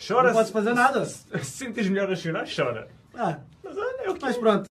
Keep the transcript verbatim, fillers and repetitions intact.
Chora. Não podes fazer nada. Se sentes melhor a chorar, chora. Ah, Mas olha, é o que mas é. pronto.